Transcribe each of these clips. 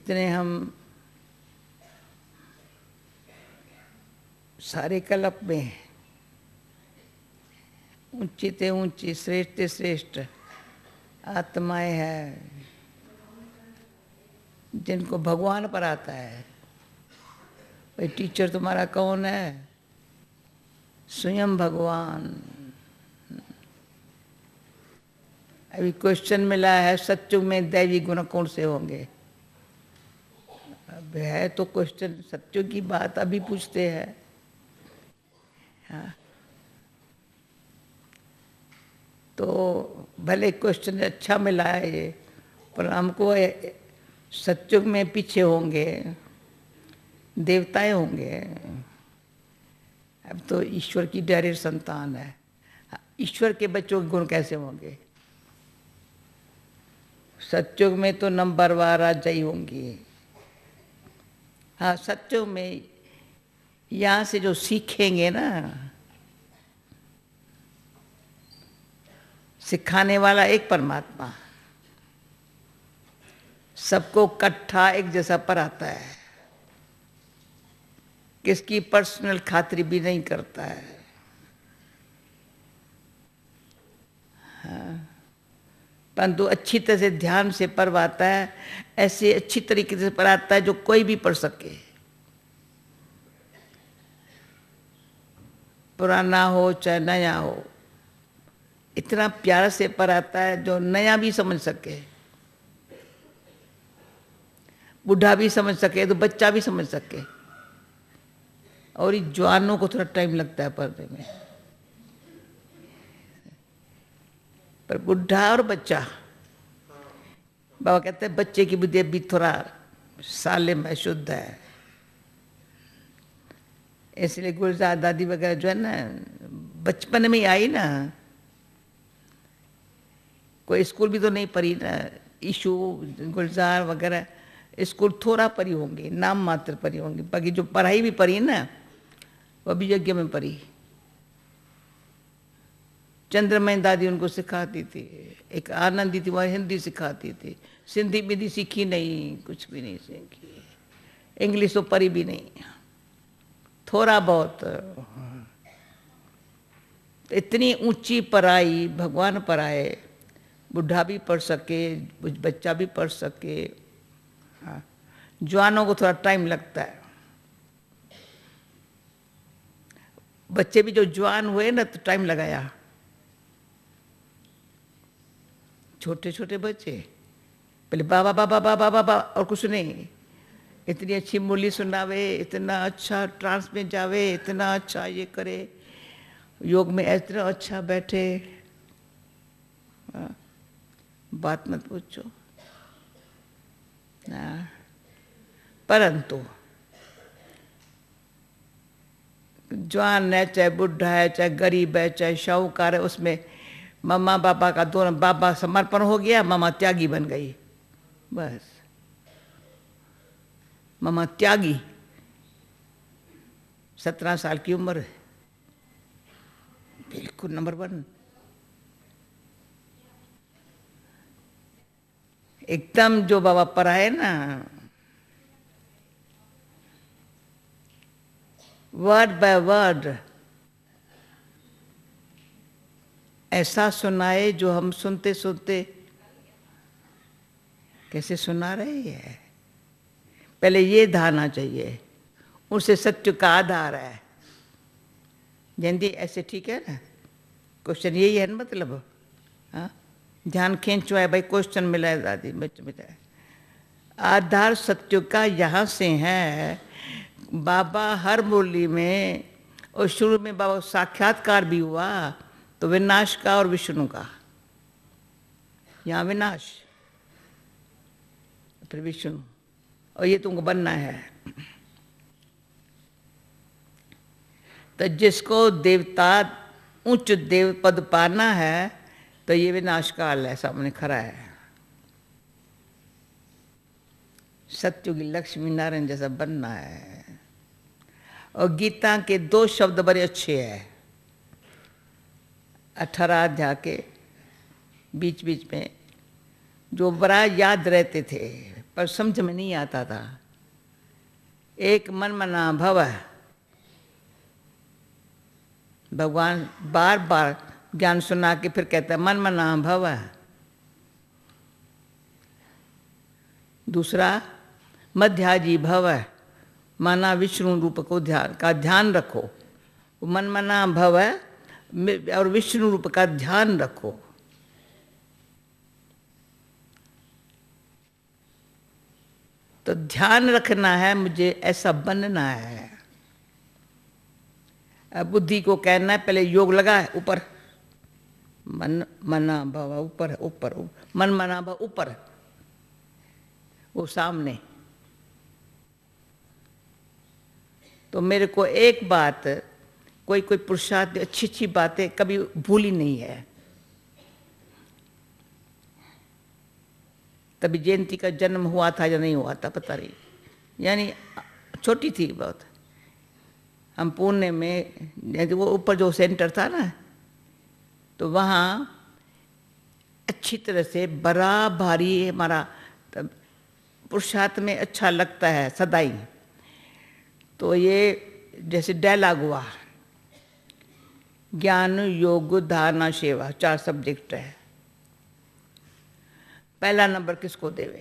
इतने हम सारे कल्प में हैं, ऊंची ते ऊंची, श्रेष्ठ ते श्रेष्ठ आत्माएं हैं जिनको भगवान पर आता है। भाई टीचर तुम्हारा कौन है? स्वयं भगवान। अभी क्वेश्चन मिला है सत्युग में दैवी गुण कौन से होंगे। अब है तो क्वेश्चन सत्युग की बात अभी पूछते हैं। हाँ, तो भले क्वेश्चन अच्छा मिला है ये, पर हमको सत्युग में पीछे होंगे, देवताएं होंगे। अब तो ईश्वर की डायरेक्ट संतान है, ईश्वर के बच्चों के गुण कैसे होंगे? सत्युग में तो नंबरवार राजा ही होंगी। हाँ, सत्युग में यहाँ से जो सीखेंगे ना, सिखाने वाला एक परमात्मा सबको इकट्ठा एक जैसा पढ़ाता है, किसकी पर्सनल खातिरी भी नहीं करता है। हाँ, परंतु अच्छी तरह से ध्यान से पढ़वाता है, ऐसे अच्छी तरीके से पढ़ाता है जो कोई भी पढ़ सके, पुराना हो चाहे नया हो। इतना प्यार से पढ़ाता है जो नया भी समझ सके, बूढ़ा भी समझ सके तो बच्चा भी समझ सके। और ये जवानों को थोड़ा टाइम लगता है पढ़ने में, पर बूढ़ा और बच्चा, बाबा कहते हैं बच्चे की बुद्धि भी थोड़ा सालिम है, शुद्ध है। इसलिए गुलजार दादी वगैरह जो है ना, बचपन में ही आई ना, कोई स्कूल भी तो नहीं पढ़ी ना। ईशु गुलजार वगैरह स्कूल थोड़ा पढ़ी होंगी, नाम मात्र पढ़ी होंगी, बाकी जो पढ़ाई भी पढ़ी ना वो भी यज्ञ में पढ़ी। चंद्रमय दादी उनको सिखाती थी, एक आनंदी थी, वह हिंदी सिखाती थी। सिंधी बिंदी सीखी नहीं, कुछ भी नहीं सीखी, इंग्लिश तो पढ़ी भी नहीं, थोड़ा बहुत। इतनी ऊंची पढ़ाई भगवान पढ़ाए, बुढ़ा भी पढ़ सके, बच्चा भी पढ़ सके। हाँ, जवानों को थोड़ा टाइम लगता है। बच्चे भी जो जवान हुए ना तो टाइम लगाया, छोटे छोटे बच्चे पहले बाबा बाबा बाबा बाबा और कुछ नहीं, इतनी अच्छी मुरली सुनावे, इतना अच्छा ट्रांस में जावे, इतना अच्छा ये करे, योग में इतना अच्छा बैठे। बात मत पूछो। परंतु जवान है चाहे बुढ़ा है, चाहे गरीब है, चाहे शाहूकार है, उसमें मम्मा पापा का दोनों, बाबा समर्पण हो गया, मम्मा त्यागी बन गई। बस मम्मा त्यागी, 17 साल की उम्र, बिल्कुल नंबर 1, एकदम जो बाबा पढ़ाए ना, वर्ड बाय वर्ड ऐसा सुनाए जो हम सुनते सुनते कैसे सुना रहे हैं। पहले ये धारणा चाहिए, उसे सत्य का आधार है। जयंती ऐसे ठीक है ना? क्वेश्चन यही है ना, मतलब हाँ, ध्यान खींचो है भाई, क्वेश्चन मिला है दादी, बच्चे मिला है। आधार सत्य का यहाँ से है। बाबा हर मुरली में, और शुरू में बाबा साक्षात्कार भी हुआ तो विनाश का और विष्णु का, यहाँ विनाश फिर विष्णु, और ये तुमको बनना है। तो जिसको देवता उच्च देव पद पाना है तो ये विनाश काल है, सामने खड़ा है। सत्युगी लक्ष्मी नारायण जैसा बनना है। और गीता के 2 शब्द बड़े अच्छे हैं, 18 अध्याय के बीच बीच में, जो बड़ा याद रहते थे पर समझ में नहीं आता था। एक मन मना भव, भगवान बार बार ज्ञान सुना के फिर कहता है मन मना भव। दूसरा मध्याजी भव, माना विष्णु रूप को ध्यान रखो। मन मना भव और विष्णु रूप का ध्यान रखो। तो ध्यान रखना है, मुझे ऐसा बनना है। अब बुद्धि को कहना है पहले योग लगा है ऊपर, मन मना भव ऊपर ऊपर, मन मना भव ऊपर, वो सामने। तो मेरे को एक बात, कोई कोई पुरुषार्थ अच्छी अच्छी बातें कभी भूली नहीं है। तभी जयंती का जन्म हुआ था या नहीं हुआ था पता नहीं, यानी छोटी थी बहुत। हम पुणे में, वो ऊपर जो सेंटर था ना, तो वहाँ अच्छी तरह से बड़ा भारी हमारा पुरुषार्थ में अच्छा लगता है सदाई। तो ये जैसे डायलॉग हुआ, ज्ञान योग धारणा सेवा, 4 सब्जेक्ट है। पहला नंबर किसको देवे?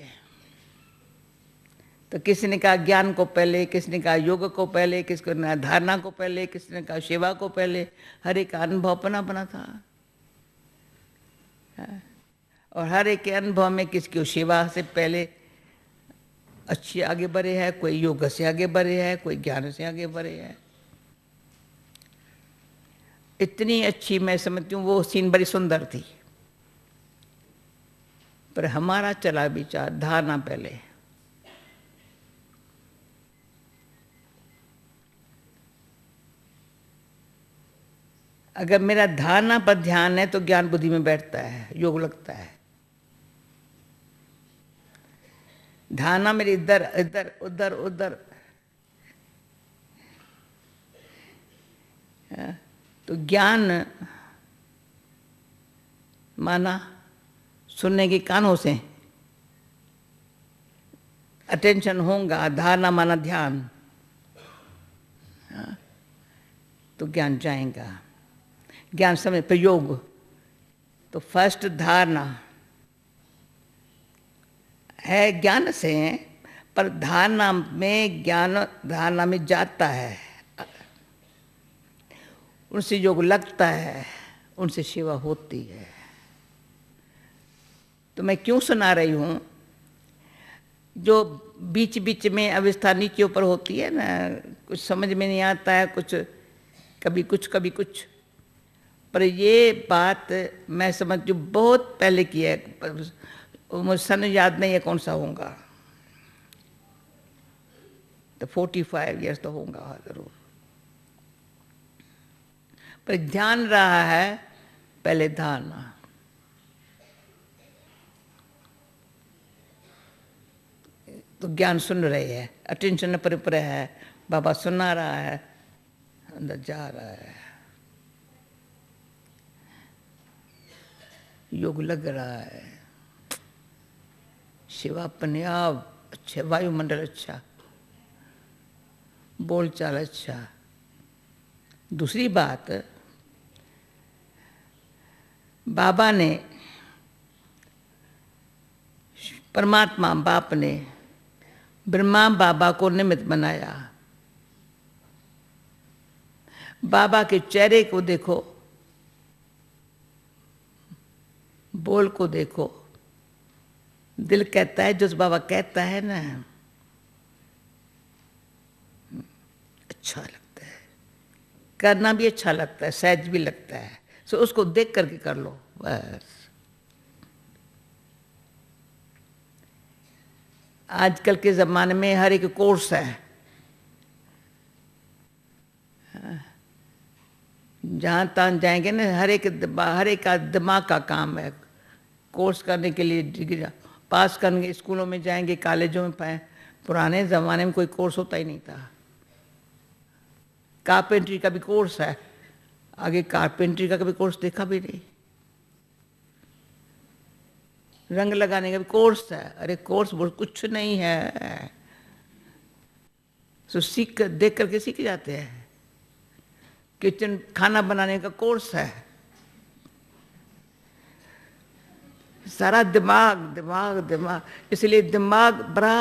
तो किसी ने कहा ज्ञान को पहले, किसी ने कहा योग को पहले, किसी ने धारणा को पहले, किसी ने कहा सेवा को पहले। हर एक का अनुभव अपना अपना था, और हर एक के अनुभव में किसकी सेवा से पहले अच्छी आगे बढ़े है, कोई योग से आगे बढ़े है, कोई ज्ञान से आगे बढ़े है। इतनी अच्छी मैं समझती हूँ वो सीन, बड़ी सुंदर थी। पर हमारा चला विचार धारणा पहले। अगर मेरा धारणा पर ध्यान है तो ज्ञान बुद्धि में बैठता है, योग लगता है। धारणा मेरी इधर इधर उधर उधर, तो ज्ञान माना सुनने के कानों से अटेंशन होगा, धारणा माना ध्यान, तो ज्ञान जाएगा। ज्ञान समय प्रयोग, तो फर्स्ट धारणा है ज्ञान से, पर धारणा में ज्ञान धारणा में जाता है, उनसे योग लगता है, उनसे सेवा होती है। तो मैं क्यों सुना रही हूँ? जो बीच बीच में अवस्था नीचे ऊपर होती है ना, कुछ समझ में नहीं आता है, कुछ कभी कुछ कभी कुछ। पर ये बात मैं समझती हूँ बहुत पहले की है, मुझे सन याद नहीं है कौन सा होगा, तो 45 ईयर्स तो होगा जरूर। पर ध्यान रहा है पहले धारणा। तो ज्ञान सुन रहे हैं, अटेंशन पर है, बाबा सुना रहा है, अंदर जा रहा है, योग लग रहा है, शिवा अपने आप अच्छे, वायुमंडल अच्छा, बोलचाल अच्छा। दूसरी बात, बाबा ने, परमात्मा बाप ने ब्रह्मा बाबा को निमित्त बनाया। बाबा के चेहरे को देखो, बोल को देखो, दिल कहता है जो बाबा कहता है ना, अच्छा लगता है, करना भी अच्छा लगता है, सहज भी लगता है। सो उसको देख करके कर लो बस। आजकल के ज़माने में हर एक कोर्स है, जहाँ तहाँ जाएंगे ना, हर एक का दिमाग का काम है कोर्स करने के लिए, डिग्री पास करने, स्कूलों में जाएंगे, कॉलेजों में पाए। पुराने ज़माने में कोई कोर्स होता ही नहीं था। कारपेंट्री का भी कोर्स है, आगे कारपेंट्री का कभी कोर्स देखा भी नहीं। रंग लगाने का भी कोर्स है। अरे कोर्स बोल कुछ नहीं है, तो सीख कर देख करके सीख जाते हैं। किचन खाना बनाने का कोर्स है। सारा दिमाग दिमाग दिमाग, इसलिए दिमाग बड़ा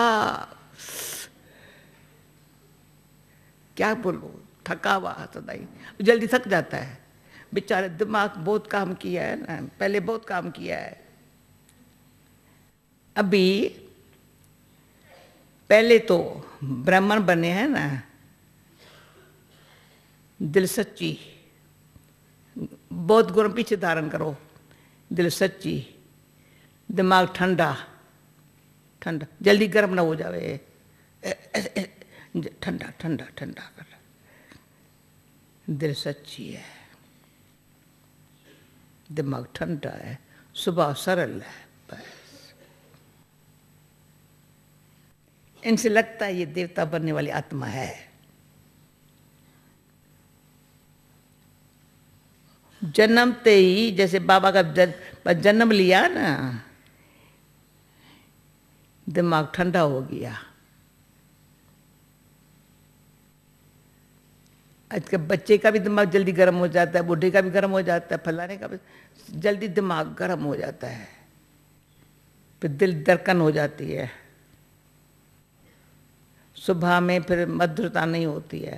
क्या बोलूं, थका हुआ होता ही, जल्दी थक जाता है बेचारे। दिमाग बहुत काम किया है ना, पहले बहुत काम किया है। अभी पहले तो ब्राह्मण बने हैं ना, दिल सच्ची, बहुत गुण पीछे धारण करो, दिल सच्ची, दिमाग ठंडा ठंडा, जल्दी गर्म ना हो जावे, ठंडा ठंडा ठंडा कर, दिल सच्ची है, दिमाग ठंडा है, स्वभाव सरल है। बस इनसे लगता है ये देवता बनने वाली आत्मा है। जन्मते ही जैसे बाबा का जन्म लिया ना, दिमाग ठंडा हो गया। आज के बच्चे का भी दिमाग जल्दी गर्म हो जाता है, बूढ़े का भी गर्म हो जाता है, फलाने का भी जल्दी दिमाग गर्म हो जाता है, फिर दिल धड़कन हो जाती है, सुबह में फिर मधुरता नहीं होती है।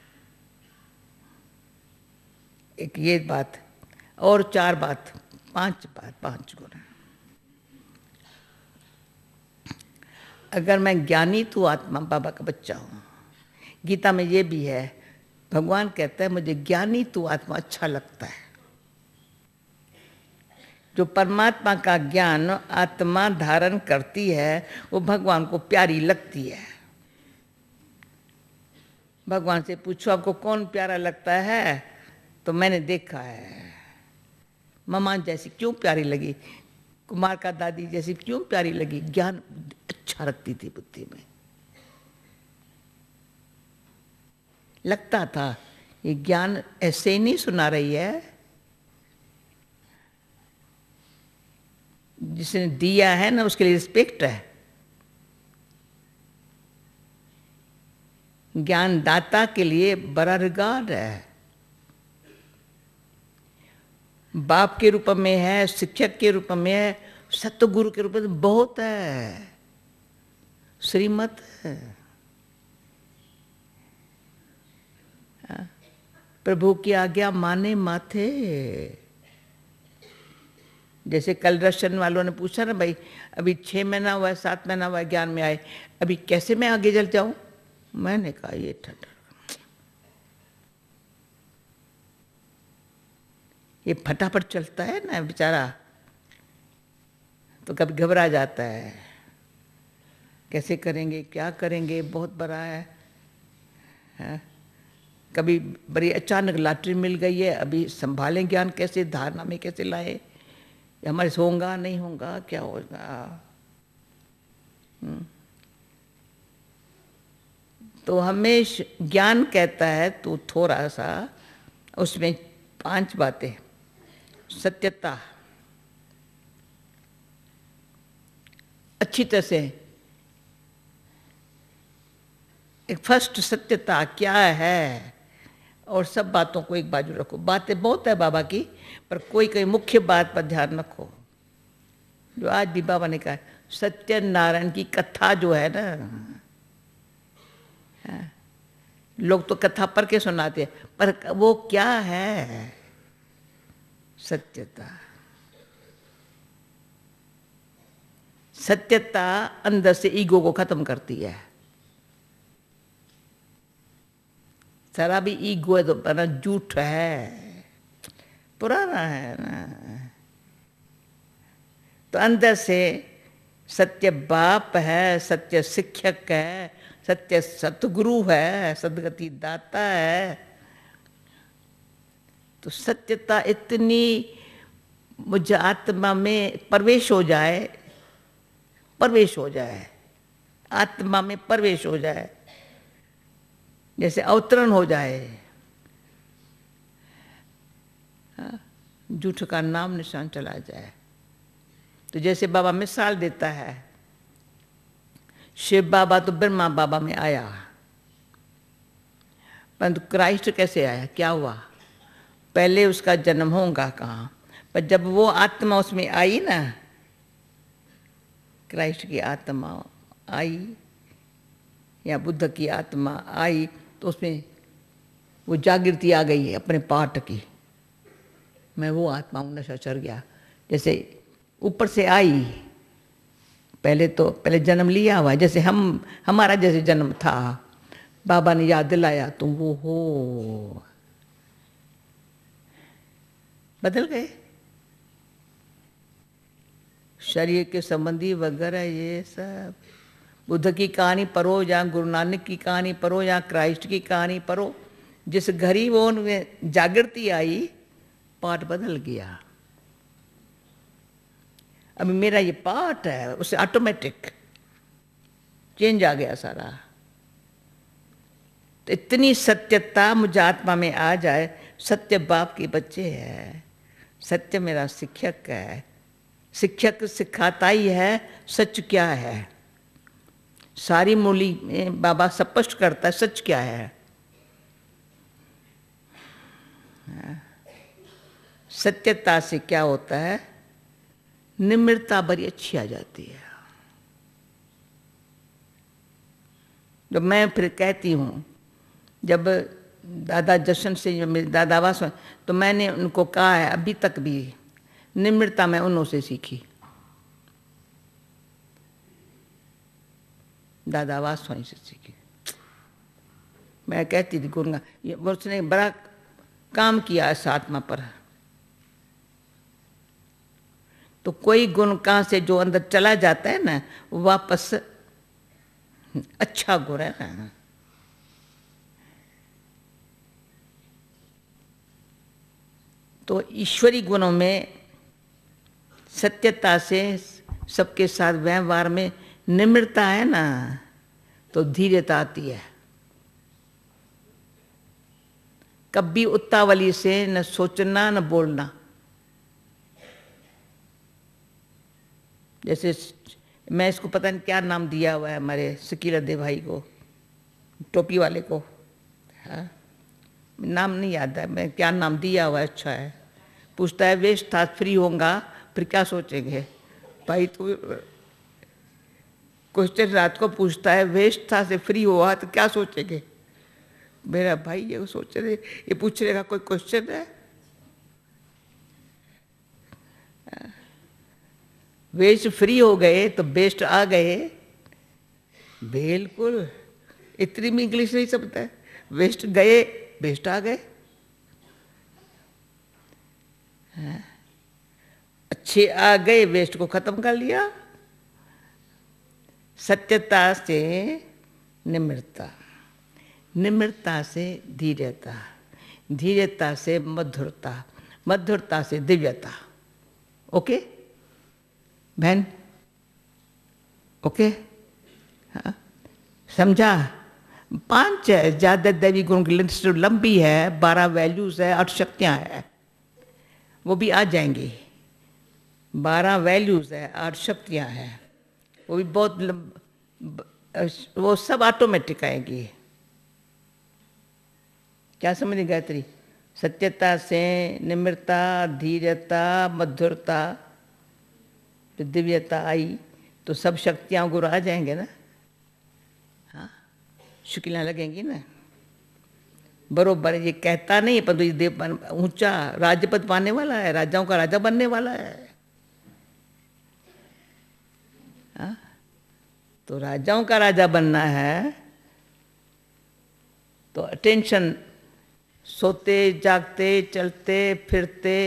एक ये बात और 4 बात, 5 गुण। अगर मैं ज्ञानी तो आत्मा बाबा का बच्चा हूँ। गीता में ये भी है, भगवान कहता है मुझे ज्ञानी तो आत्मा अच्छा लगता है। जो परमात्मा का ज्ञान आत्मा धारण करती है वो भगवान को प्यारी लगती है। भगवान से पूछो आपको कौन प्यारा लगता है, तो मैंने देखा है ममा जैसी क्यों प्यारी लगी, कुमार का दादी जैसी क्यों प्यारी लगी, ज्ञान अच्छा रखती थी बुद्धि में। लगता था ये ज्ञान ऐसे ही नहीं सुना रही है, जिसने दिया है ना उसके लिए रिस्पेक्ट है। ज्ञानदाता के लिए बड़ा रिगार्ड है। बाप के रूप में है, शिक्षक के रूप में है, सतगुरु के रूप में बहुत है, श्रीमत है। प्रभु की आज्ञा माने माथे। जैसे कल दर्शन वालों ने पूछा ना, भाई अभी 6 महीना हुआ है, 7 महीना हुआ है ज्ञान में आए, अभी कैसे मैं आगे चल जाऊं। मैंने कहा ये ठंडा, ये फटाफट चलता है ना बेचारा, तो कभी घबरा जाता है, कैसे करेंगे क्या करेंगे, बहुत बड़ा है? कभी बड़ी अचानक लॉटरी मिल गई है, अभी संभालें ज्ञान कैसे, धारणा में कैसे लाए, हमारे से होगा नहीं होगा, क्या होगा। तो हमें ज्ञान कहता है तो थोड़ा सा उसमें 5 बातें। सत्यता, अच्छी तरह से एक फर्स्ट सत्यता क्या है, और सब बातों को एक बाजू रखो। बातें बहुत है बाबा की, पर कोई कोई मुख्य बात पर ध्यान रखो। जो आज भी बाबा ने कहा, सत्यनारायण की कथा जो है ना, लोग तो कथा पढ़ के सुनाते हैं, पर वो क्या है सत्यता। सत्यता अंदर से ईगो को खत्म करती है। सारा भी ईगो है तो बना झूठ है, पुराना है ना। तो अंदर से सत्य बाप है, सत्य शिक्षक है, सत्य सतगुरु है, सदगति दाता है। तो सत्यता इतनी मुझे आत्मा में प्रवेश हो जाए, आत्मा में प्रवेश हो जाए, जैसे अवतरण हो जाए, झूठ का नाम निशान चला जाए। तो जैसे बाबा मिसाल देता है, शिव बाबा तो ब्रह्मा बाबा में आया, परंतु क्राइस्ट कैसे आया, क्या हुआ? पहले उसका जन्म होगा कहाँ, पर जब वो आत्मा उसमें आई ना, क्राइस्ट की आत्मा आई या बुद्ध की आत्मा आई, तो उसमें वो जागृति आ गई अपने पाठ की, मैं वो आत्मा हूँ, नशा चढ़ गया। जैसे ऊपर से आई, पहले जन्म लिया हुआ है, जैसे हमारा जैसे जन्म था, बाबा ने याद दिलाया तुम वो हो, बदल गए। शरीर के संबंधी वगैरह ये सब, बुद्ध की कहानी पढ़ो या गुरु नानक की कहानी पढ़ो या क्राइस्ट की कहानी पढ़ो, जिस घड़ी वो उनमें जागृति आई, पाठ बदल गया। अभी मेरा ये पाठ है, उससे ऑटोमेटिक चेंज आ गया सारा। तो इतनी सत्यता मुझे आत्मा में आ जाए, सत्य बाप के बच्चे हैं, सत्य मेरा शिक्षक है, शिक्षक सिखाता ही है सच क्या है। सारी मूली में बाबा स्पष्ट करता है सच क्या है। सत्यता से क्या होता है, निम्रता बड़ी अच्छी आ जाती है। जब मैं फिर कहती हूँ, जब दादा जशन से मेरे दादा आवास, तो मैंने उनको कहा है, अभी तक भी निम्रता मैं उन्हों से सीखी, दादा आवास वहीं से सीखी। मैं कहती थी गुरुगा, उसने बड़ा काम किया इस आत्मा पर। तो कोई गुण कहाँ से जो अंदर चला जाता है ना, वापस अच्छा गुण है ना। तो ईश्वरी गुणों में सत्यता से सबके साथ व्यवहार में निम्रता है ना, तो धीरता आती है। कभी उतावली से न सोचना न बोलना। जैसे मैं इसको पता नहीं क्या नाम दिया हुआ है हमारे शकील भाई को, टोपी वाले को, हाँ नाम नहीं याद है, मैं क्या नाम दिया हुआ है, अच्छा है। पूछता है वेस्ट था फ्री होगा फिर क्या सोचेंगे भाई। तो क्वेश्चन रात को पूछता है, वेस्ट था से फ्री हुआ तो क्या सोचेंगे। मेरा भाई ये सोच रहे, ये पूछने का कोई क्वेश्चन है। वेस्ट फ्री हो गए तो बेस्ट आ गए, बिल्कुल इतनी भी इंग्लिश नहीं समझता है। वेस्ट गए बेस्ट आ गए, अच्छे आ गए, वेस्ट को खत्म कर लिया। सत्यता से निम्रता, निम्रता से धीरता, धीरता से मधुरता, मधुरता से दिव्यता। ओके बहन, ओके हाँ समझा। 5 है, ज़्यादा दैवी गुण की लिस्ट लंबी है, 12 वैल्यूज है, 8 शक्तियाँ है, वो भी आ जाएंगी। 12 वैल्यूज है, 8 शक्तियाँ हैं, वो भी बहुत वो सब ऑटोमेटिक आएगी। क्या समझ गायत्री? सत्यता से निम्रता, धीरता, मधुरता, दिव्यता आई तो सब शक्तियाँ गुरु आ जाएंगे ना। हाँ शुक्ला लगेंगी ना बरोबर। ये कहता नहीं पर ये देव ऊंचा राज्यपद पाने वाला है, राजाओं का राजा बनने वाला है। हाँ तो राजाओं का राजा बनना है तो अटेंशन, सोते जागते चलते फिरते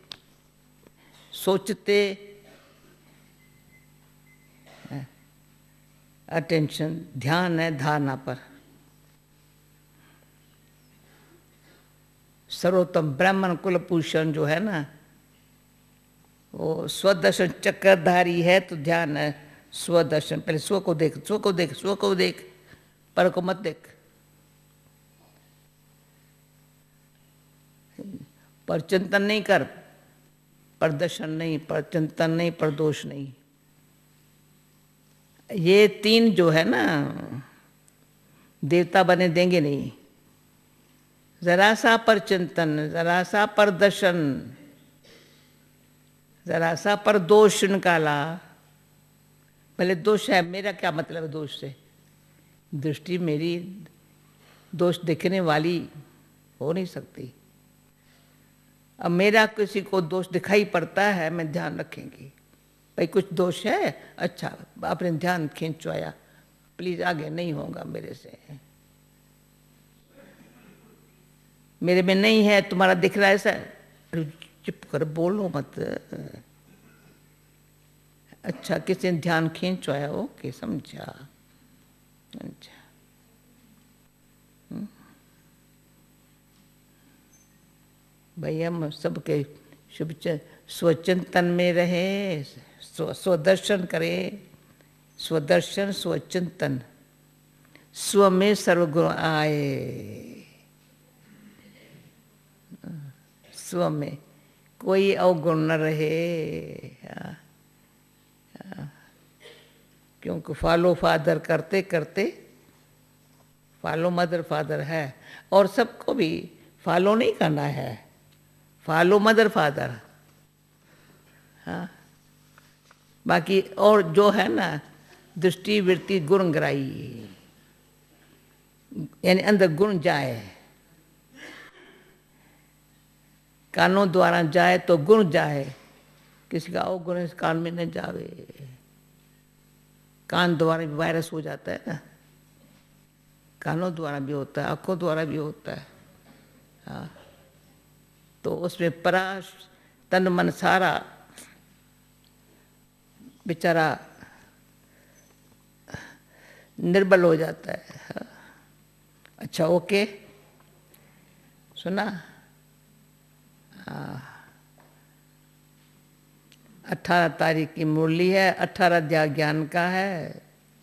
सोचते, अटेंशन ध्यान है धारणा पर। सर्वोत्तम ब्राह्मण कुलभूषण जो है ना, वो स्वदर्शन चक्रधारी है, तो ध्यान है स्वदर्शन। पहले स्व को देख, स्व को देख, स्व को देख, पर को मत देख। पर चिंतन नहीं कर, प्रदर्शन नहीं, पर चिंतन नहीं, पर दोष नहीं। ये तीन जो है ना, देवता बने देंगे नहीं। जरा सा पर चिंतन, जरा सा पर दर्शन, जरा सा पर दोष निकाला। भले दोष है, मेरा क्या मतलब है दोष से? दृष्टि मेरी दोष दिखने वाली हो नहीं सकती। अब मेरा किसी को दोष दिखाई पड़ता है, मैं ध्यान रखेंगी भाई कुछ दोष है, अच्छा आपने ध्यान खींचवाया, प्लीज आगे नहीं होगा मेरे से। मेरे में नहीं है, तुम्हारा दिख रहा है ऐसा, चुप कर, बोलो मत। अच्छा किसी ने ध्यान खींचवाया, ओके समझा। अच्छा भाई हम सबके शुभ स्वचिंतन में रहे, स्वदर्शन करें, स्वदर्शन स्वचिंतन, स्व में सर्वगुण आए। स्व में कोई अवगुण न रहे। क्योंकि फॉलो फादर करते करते, फॉलो मदर फादर है, और सबको भी फॉलो नहीं करना है, फॉलो मदर फादर। हाँ बाकी और जो है ना, दृष्टि वृत्ति गुण ग्राही, यानी अंदर गुण जाए, कानों द्वारा जाए तो गुण जाए, किसी का अवगुण इस कान में न जावे। कान द्वारा भी वायरस हो जाता है ना, कानों द्वारा भी होता है, आंखों द्वारा भी होता है। हाँ तो उसमें पराश तन मन सारा बेचारा निर्बल हो जाता है। हाँ। अच्छा ओके सुना। 18 तारीख की मुरली है, 18 अध्याय ज्ञान का है।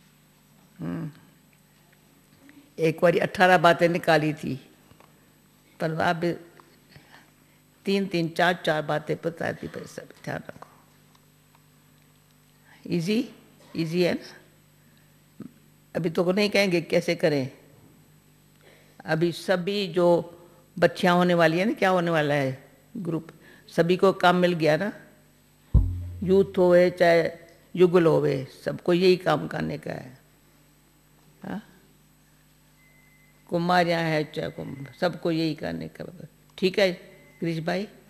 एक बार 18 बातें निकाली थी, पर अब 3-3, 4-4 बातें बताई थी, पर सब ध्यान रखो। इजी इजी है ना। अभी तो नहीं कहेंगे कैसे करें, अभी सभी जो बच्चियां होने वाली है ना, क्या होने वाला है ग्रुप, सभी को काम मिल गया ना, यूथ होवे चाहे युगल होवे, सबको यही काम करने का है। हाँ कुमारियाँ है चाहे सबको यही करने का। ठीक है गिरीश भाई।